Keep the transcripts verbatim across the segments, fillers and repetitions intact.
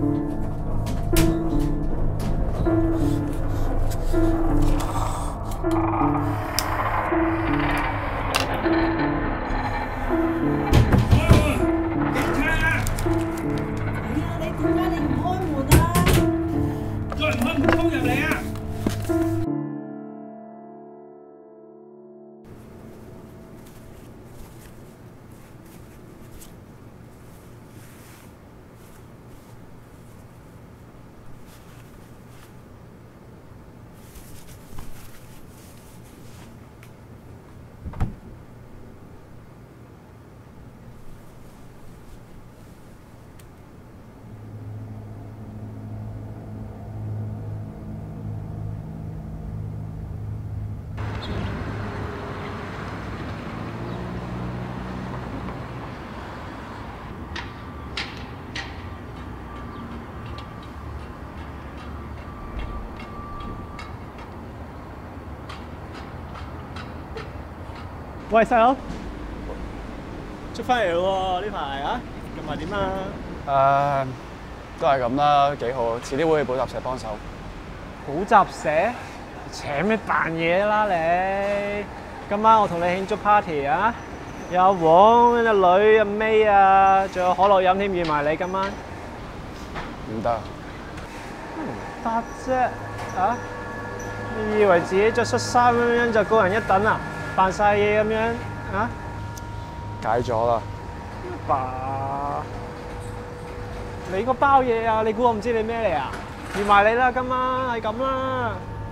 喂，細佬，出翻嚟咯喎！呢排啊，近排點啊？ 誒，都係咁啦，幾好。遲啲會去補習社幫手。 補習社？請咩扮嘢啦你？今晚我同你慶祝 party 啊！有阿黃、有女、阿 May 啊，仲有可樂飲添，預埋你今晚。 唔得。 唔得啫！啊？你以為自己着恤衫咁樣就高人一等啊？扮晒嘢咁樣啊？ 解咗啦。 爸，你個包嘢啊！你估我唔知你咩嚟啊？預埋你啦，今晚係咁啦。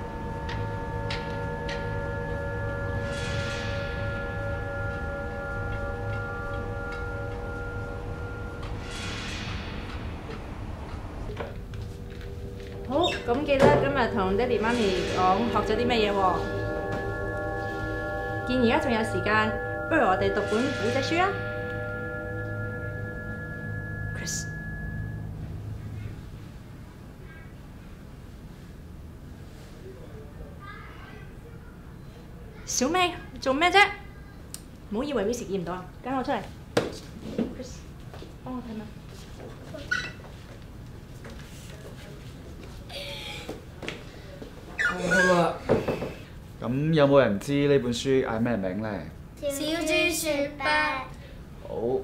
好，咁記得今日同爹哋媽咪講學咗啲乜嘢喎？見而家仲有時間，不如我哋讀本古仔書啊 ！Chris， 小美做咩啫？唔好以為 Miss 見唔到啊！跟我出嚟 ，Chris， 幫我睇下。 好啦，咁有冇人知呢本書嗌咩名呢？ 小豬雪白。 好。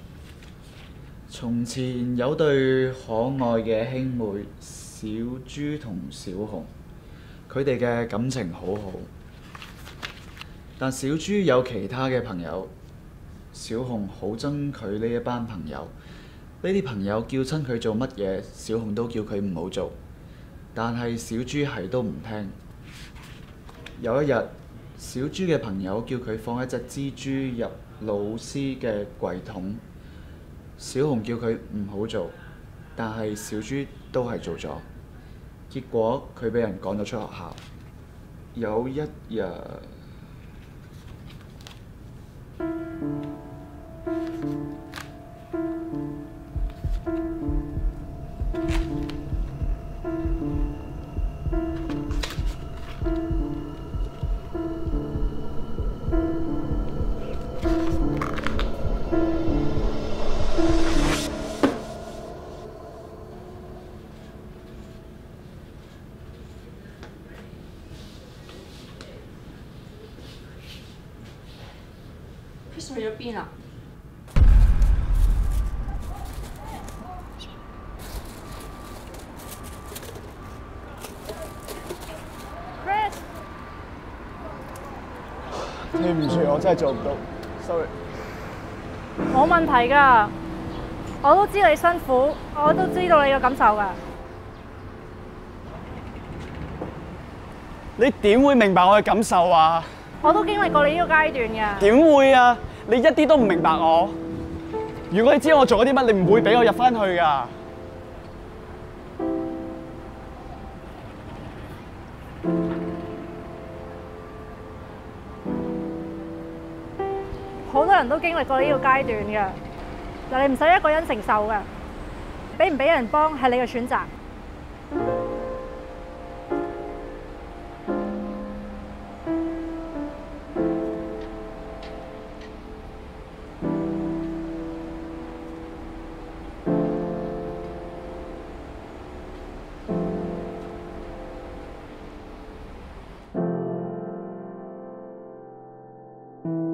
從前有對可愛嘅兄妹小豬同小熊，佢哋嘅感情好好。但小豬有其他嘅朋友，小熊好憎佢呢一班朋友。呢啲朋友叫親佢做乜嘢，小熊都叫佢唔好做。但係小豬係都唔聽。有一日，小豬嘅朋友叫佢放一隻蜘蛛入老師嘅櫃桶，小熊叫佢唔好做，但係小豬都係做咗。結果佢俾人趕咗出學校。有一日， Chris 去咗邊啊？ 對唔住，我真係做唔到 ，sorry。 冇問題㗎，我都知你辛苦，我都知道你嘅感受㗎。 你點會明白我嘅感受啊？ 我都經歷過你呢個階段㗎。 點會啊？你一啲都唔明白我。如果你知我做咗啲乜，你唔會俾我入翻去㗎。 好多人都經歷過呢個階段㗎，但你唔使一個人承受㗎。俾唔俾人幫係你嘅選擇。 拜。